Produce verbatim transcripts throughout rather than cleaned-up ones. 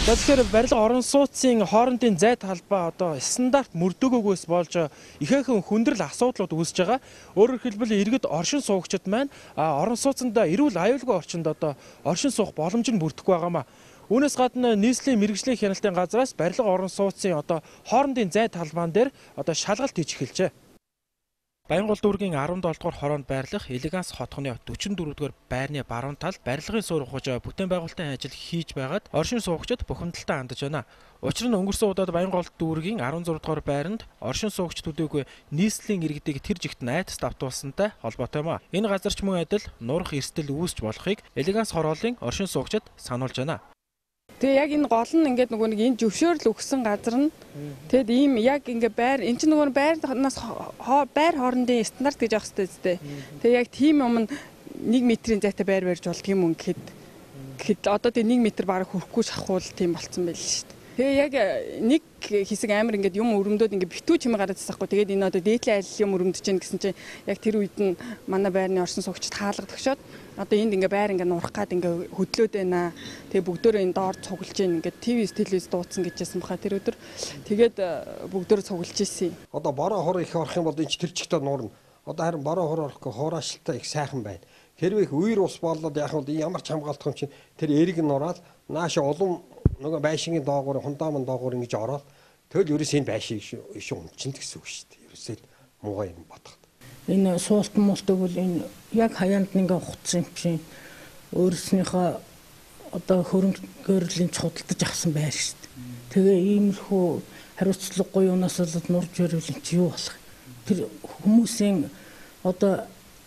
За тэгэхээр барилга орон сууцын хоорондын зайд талбай одоо стандарт мөрдөгөөгөөс болж ихээхэн хүндрэл асуудлууд үүсэж байгаа. Өөрөөр хэлбэл иргэд оршин суугчид маань орон сууцанд эрүүл аюулгүй орчинд одоо оршин суух боломж нь бүрдэхгүй байгаамаа. Үүнээс гадна нийслэлийн мэргэжлийн хяналтын газраас барилга орон сууцын одоо хоорондын зайд талбаан дээр одоо шалгалт хийж эхэлжээ. Баянгол дүүргийн арван долоо дугаар хороонд байрлах Элеганс хотгоны дөрвөн дөрвөн байрны баруун талд барилгын суурь ухаж бүтээн байгуулалтын ажил хийж байгаад оршин суугчид бухимдалтай хандж байна. Учир нь өнгөрсөн удаад Баянгол дүүргийн арван зургаан дугаар байранд оршин суугч төдийгүй нийслэлийн иргэдийг тэр жигт найдас давтуулсантай холбоотой юм а. Энэ газарч мөн адил нурах эрсдэл үүсч болохыг Элеганс хорооллын оршин суугчид сануулж байна. Тэгээ яг энэ гол нь ингээд нөгөө нэг энэ зөвшөөрөл өгсөн газар нь тэгэд ийм яг ингээд байр эн чинь нөгөө байрнаас байр хоорондын стандарт гэж авах хэрэгтэй. Тэгээ яг тийм юм нэг метрийн зайтай байр барьж болдго юм уу гэхэд гэхэд одоо тэгээ нэг метр бараг хүрэхгүй шахуул тийм болцсон байл шүү дээ. Тэгээ яг нэг хэсэг амир ингээд юм өрөмдөөд ингээд битүү чимээ гараад тасахгүй тэгээд энэ одоо дээдлийн аялал юм өрөмдөж гэн гэсэн чинь яг тэр үед нь манай байрны оршин суугчид хаалга төгшөөд одоо энд ингээ байр ингээ нурах гад ингээ хөдлөөд байна. Тэгээ бүгдөө энэ доор цуглаж гин ингээ ТV телевиз дуудсан гэжсэн баха тэр өдөр. Тэгээд бүгдөө цуглаж ийсэн. Одоо бороо хор их орох юм бол энэ тэр чигтээ нуурна. Одоо харин бороо хор орохгүй хуураашлтаа их сайхан байна. Хэрвээ их үер ус болоод яг нь ямар ч хамгаалах юм чинь тэр эриг нураал нааша улам нөгөө байшингийн доогуур хундаамын доогуур ингэж ороод тэгэл ерөөс энэ байшиг иш унчин гэсэн үг шүү дээ. Ерөөсөө муугай юм бодох. Энэ суулт муултыг бол энэ яг хаяанд ингээ ухцсан юм чинь өөрснийхөө одоо хөрөнгөөрлийн цудалдаж авсан байр шүү дээ. Тэгээ иймэрхүү хариуцлагагүй юунаас бол нурж өрөвлөн чи юу болох. Тэр хүмүүсийн одоо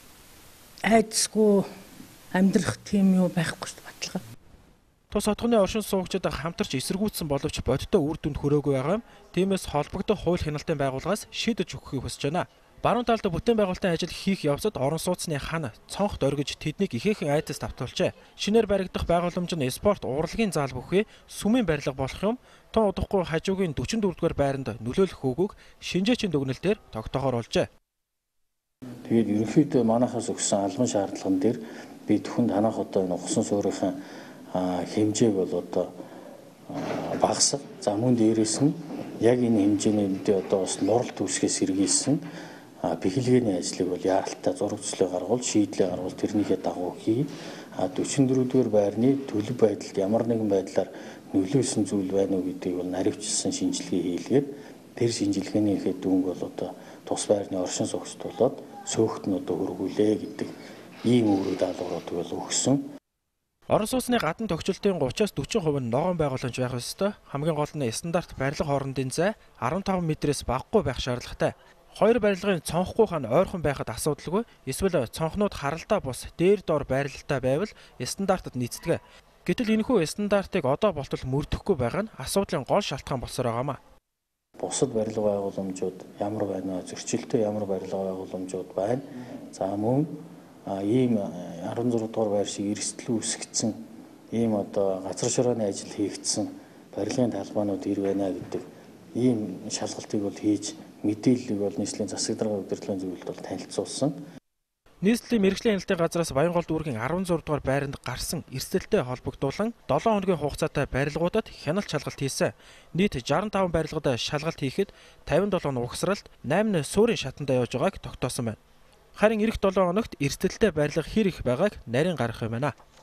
айдсгүй амьдрах тийм юу байхгүй шүү дээ баталгаа. Тус хотгоны оршин суугчид хамтарч эсэргүүцсэн боловч бодиттой үр дүнд хүрээгүй байгаа юм. Тиймээс холбогдох хууль хяналтын байгууллагаас шийдэж өгөхийг хүсэж байна. Баруун талд бүтээн байгуулалтын ажил хийх явцад орон сууцны хан цонхт оргиж тэднийг ихээхэн айдас давтуулжээ. Шинээр баригдах байгууламж нь спорт урлагийн зал бүхий сүмийн барилга болох юм. Тун удахгүй хажуугийн дөрвөн дөрвөн байранд нөлөөлөх хөөгөөг шинжээчийн дүгнэлтээр тогтоохоор олжээ. Тэгээд ерөнхийдөө манайхаас өгсөн албан шаардлаган дээр би түхэнд ханах одоо энэ угсан суурийн хэмжээг бол одоо багасгах. За мөн дээрээс нь яг энэ хэмжээнд одоо бас нуралт үүсгээс сэргийлсэн бэхлэгээний ажлыг бол яаралтай зураг төслөө гаргуул шийдлээ гаргуул тэрнийхээ дагуу хий. А дөрвөн дөрвөн байрны төлөв байдалд ямар нэгэн байдлаар нөлөөсөн зүйл байна уу гэдгийг бол наривчилсан шинжилгээ хийлгээд тэр шинжилгээнийхээ дүнг бол одоо тус байрны оршин суугчд болоод сөөхт нь одоо хөргүүлээ гэдэг ийм үүрэг даалгавруудыг бол өгсөн. Орон сууцны гадна тохиолдлын гуравчаас дөрвөн хувь нь ногоон байгууламж байх ёстой. Хамгийн гол нь стандарт барилга хоорондын зай арван таван метрээс багагүй байх шаардлагатай. Хоёр барилгын цонхгүй хан ойрхон байхад асуудалгүй. Эсвэл цонхнууд харалдаа бус дээр доор байрлалтай байвал стандартад нийцдэг. Гэтэл энэхүү стандартыг одоо болтол мөрдөхгүй байгаа нь асуудлын гол шалтгаан болсоор байгаамаа. Бусад барилга байгууламжууд ямар байна вэ? Зөрчилтэй ямар барилга байгууламжууд байна? За мөн ийм арван зургаан дугаар байр шиг эрсдэл үүсгэсэн ийм одоо газар шорооны ажил хийгдсэн барилгын талбаанууд ир байна гэдэг ийм шалгалтыг бол хийж мэдээллийг бол нийслэлийн засаг дарга удирдлагын зөвлөлд бол танилцуулсан. Нийслэлийн мэргэжлийн хяналтын газраас Баянгол дүүргийн арван зургаан дугаар байранд гарсан эрсдэлтэй холбогдуулан долоон хоногийн хугацаатай барилгуудад хяналт шалгалт хийсэн. Нийт шестдесет и пять барилгад шалгалт хийхэд пятьдесят и семь угсралт, восемь суурийн шатандаа явж байгааг тогтоосон байна. Харин эх долоон хоногт эрсдэлтэй барилга хэр их байгааг нарийн гаргах юм байна.